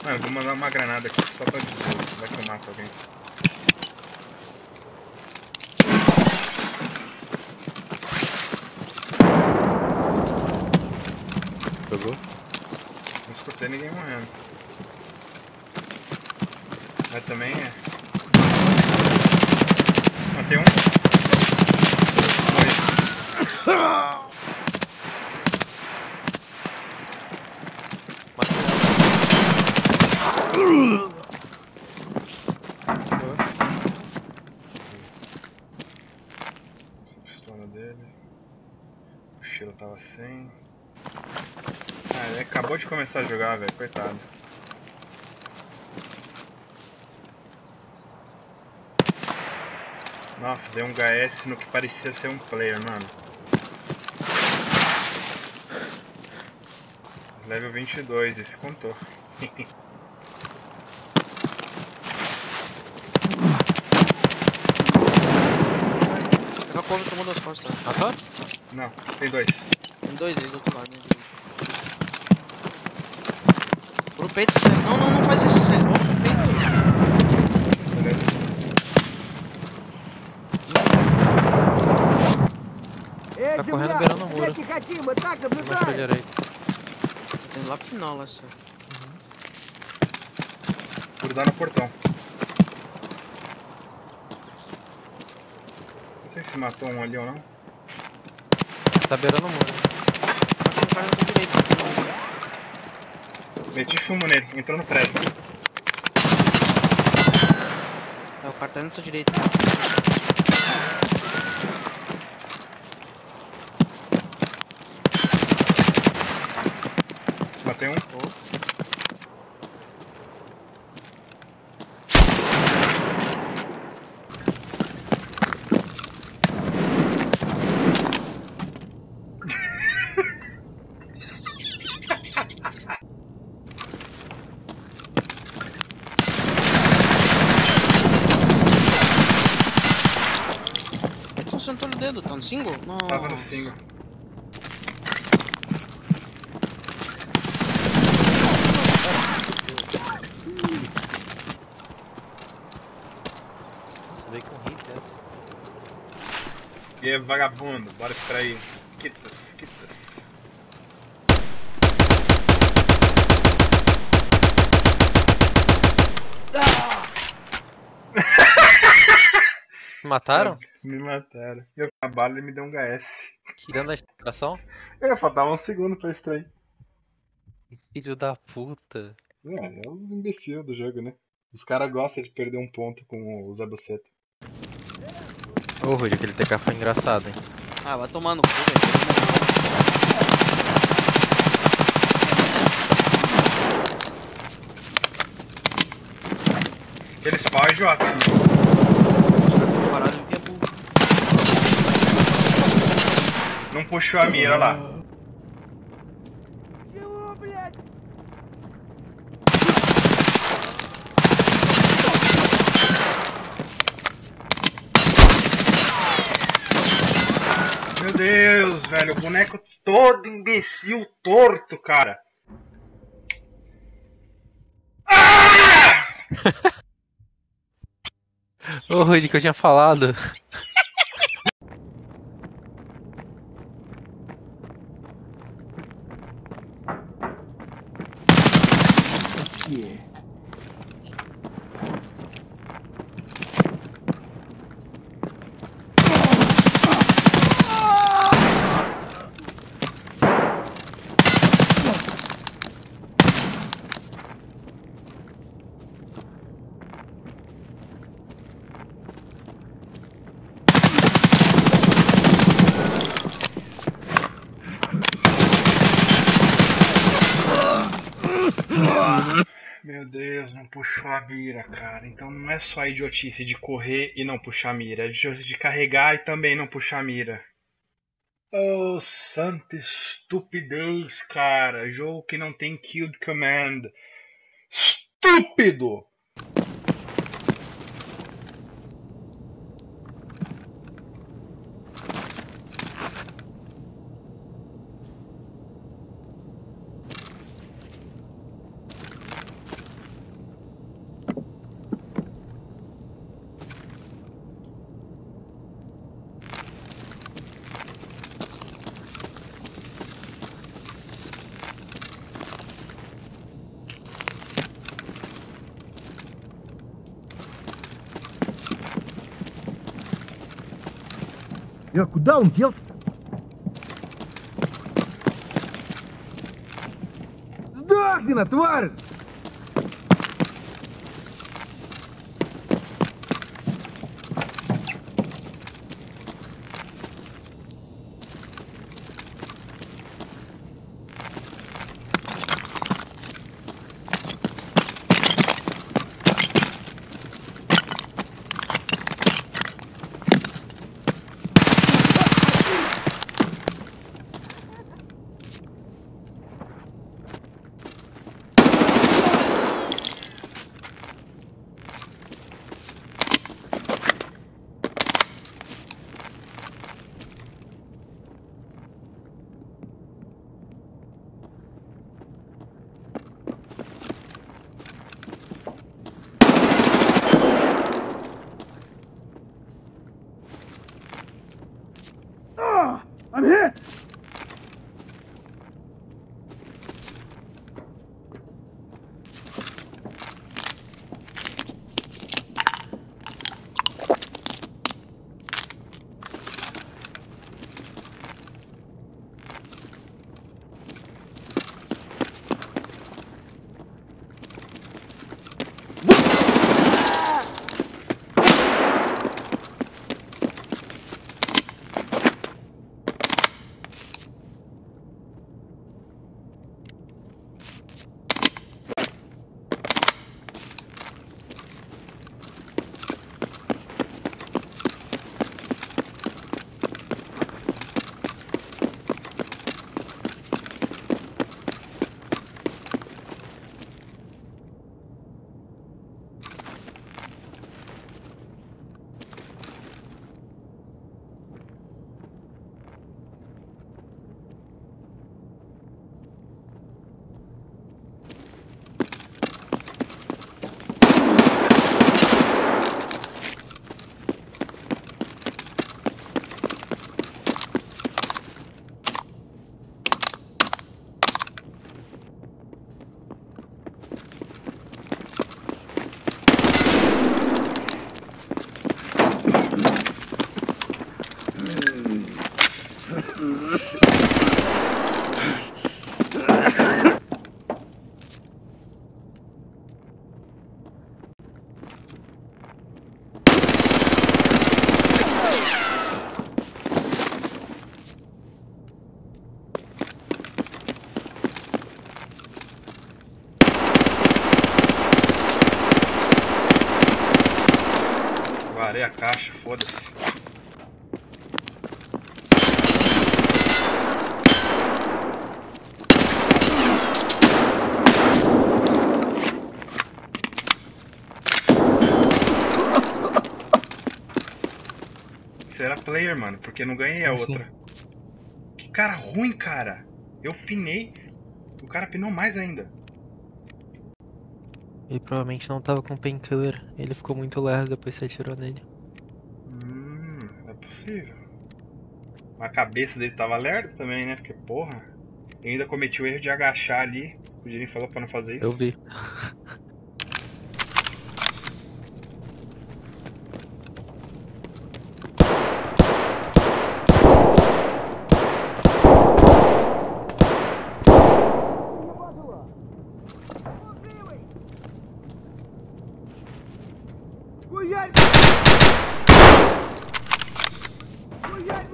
Mano, vou mandar uma granada aqui só pra dizer. Vai que eu mato alguém. Jogou? Não escutei ninguém morrendo. Mas também é. Matei um. Essa pistola dele. O mochila tava sem. Ah, ele acabou de começar a jogar, velho. Coitado. Nossa, deu um HS no que parecia ser um player, mano. Level 22, esse contou. Pega a cover, tomou das costas. Mataram? Não, tem dois. Tem dois aí do outro lado. Né? Pro peito, sério. Não, não, não faz isso, sério. Volta pro peito. Beleza. Tá correndo beirando o muro. Uma pra direita. Tem lá pro final, lá, sério. Grudar no portão. Não sei se matou um ali ou não. Tá beirando o muro. Mas tem um cara na tua direita. Meti chumbo nele, entrou no prédio. É, o cara tá na tua direita. Matei um. Ele não sentou no dedo, tá no single? Não. Tava no single. Você veio com hit dessa. E aí, vagabundo, bora extrair. Quitas, quitas. Mataram? Me mataram. Eu a bala e me deu um HS. Que dentro da extração? Faltava um segundo pra extrair. Filho da puta. É os imbecil do jogo, né? Os caras gostam de perder um ponto com os abucetas. Ô, Rude, aquele TK foi engraçado, hein? Ah, vai tomar no cu, velho. Aquele spawn é idiota. Parado, eu vi a burra. Não puxou a mira lá. Meu Deus, velho, o boneco todo imbecil, torto, cara. Ah! Ô, Rude, que eu tinha falado. Meu Deus, não puxou a mira, cara. Então não é só a idiotice de correr e não puxar a mira, é a idiotice de carregar e também não puxar a mira. Oh, santa estupidez, cara. Jogo que não tem killed command. Estúpido! Куда он делся-то? Сдохни на, тварь! I'm hit! Varei a caixa, foda-se. Será player, mano, porque não ganhei a outra. Que cara ruim, cara. Eu pinei, o cara pinou mais ainda. Ele provavelmente não tava com painkiller. Ele ficou muito lerdo depois que você atirou nele. É possível. A cabeça dele tava lerda também, né? Porque, porra, eu ainda cometi o erro de agachar ali. O Jirin falou pra não fazer isso. Eu vi. Хуярь!